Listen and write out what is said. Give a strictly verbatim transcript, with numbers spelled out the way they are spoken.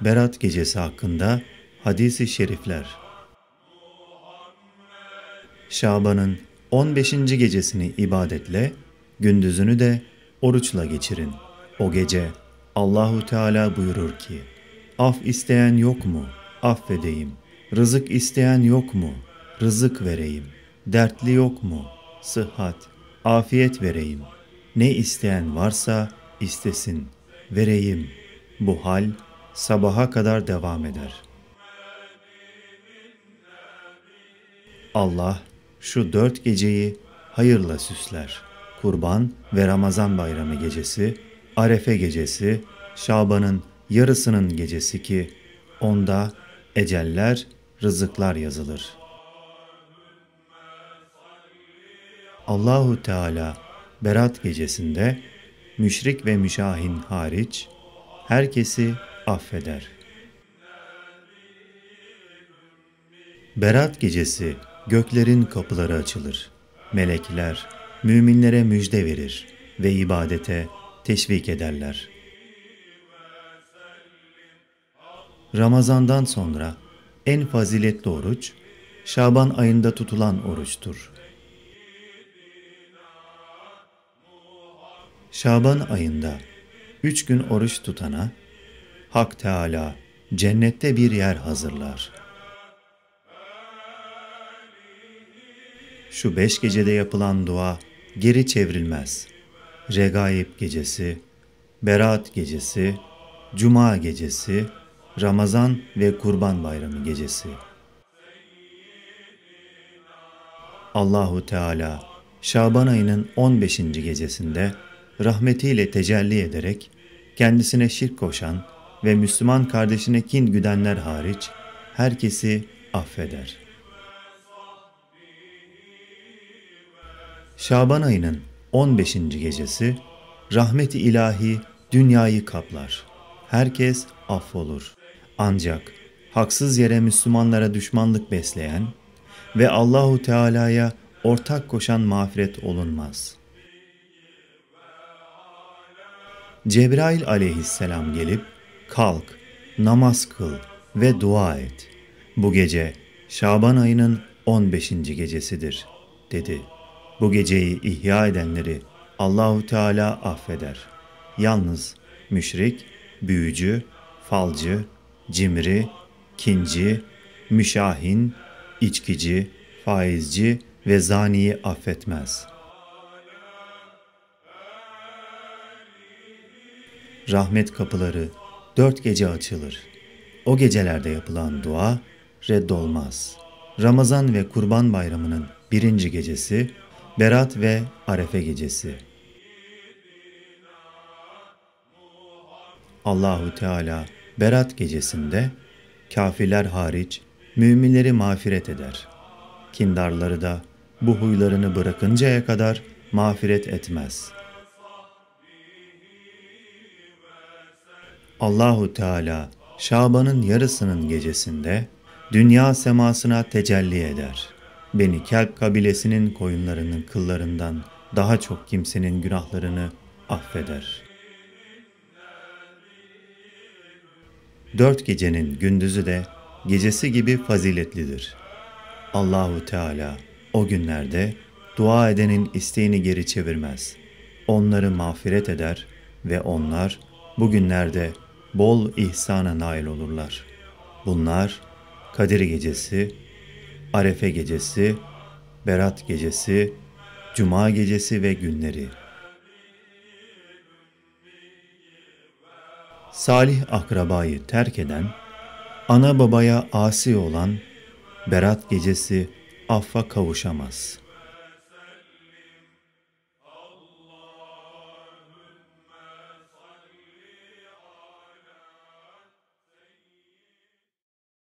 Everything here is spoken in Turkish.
Berat gecesi hakkında hadis-i şerifler. Şaban'ın on beşinci gecesini ibadetle, gündüzünü de oruçla geçirin. O gece Allahu Teala buyurur ki: Af isteyen yok mu? Affedeyim. Rızık isteyen yok mu? Rızık vereyim. Dertli yok mu? Sıhhat, afiyet vereyim. Ne isteyen varsa istesin, vereyim. Bu hal sabaha kadar devam eder. Allah şu dört geceyi hayırla süsler. Kurban ve Ramazan bayramı gecesi, Arefe gecesi, Şaban'ın yarısının gecesi ki onda eceller, rızıklar yazılır. Allahu Teala Berat gecesinde müşrik ve müşahin hariç herkesi affeder. Berat gecesi göklerin kapıları açılır. Melekler müminlere müjde verir ve ibadete teşvik ederler. Ramazandan sonra en faziletli oruç, Şaban ayında tutulan oruçtur. Şaban ayında üç gün oruç tutana, Hak Teâlâ cennette bir yer hazırlar. Şu beş gecede yapılan dua geri çevrilmez. Regaib gecesi, Berat gecesi, Cuma gecesi, Ramazan ve Kurban Bayramı gecesi. Allahu Teala Şaban ayının on beşinci gecesinde rahmetiyle tecelli ederek kendisine şirk koşan ve Müslüman kardeşine kin güdenler hariç herkesi affeder. Şaban ayının on beşinci gecesi rahmet-i ilahi dünyayı kaplar. Herkes affolur. Ancak haksız yere Müslümanlara düşmanlık besleyen ve Allahu Teala'ya ortak koşan mağfiret olunmaz. Cebrail aleyhisselam gelip kalk, namaz kıl ve dua et. Bu gece Şaban ayının on beşinci gecesidir dedi. Bu geceyi ihya edenleri Allahu Teala affeder. Yalnız müşrik, büyücü, falcı, cimri, kinci, müşahin, içkici, faizci ve zaniyi affetmez. Rahmet kapıları dört gece açılır. O gecelerde yapılan dua reddolmaz. Ramazan ve Kurban Bayramı'nın birinci gecesi, Berat ve Arefe gecesi. Allahu Teala Berat gecesinde kafirler hariç müminleri mağfiret eder. Kindarları da bu huylarını bırakıncaya kadar mağfiret etmez. Allahu Teala Şaban'ın yarısının gecesinde dünya semasına tecelli eder. Beni Kelp kabilesinin koyunlarının kıllarından daha çok kimsenin günahlarını affeder. Dört gecenin gündüzü de gecesi gibi faziletlidir. Allahu Teala o günlerde dua edenin isteğini geri çevirmez. Onları mağfiret eder ve onlar bu günlerde bol ihsana nail olurlar. Bunlar Kadir Gecesi, Arefe Gecesi, Berat Gecesi, Cuma Gecesi ve günleri. Salih akrabayı terk eden, ana babaya asi olan Berat Gecesi affa kavuşamaz.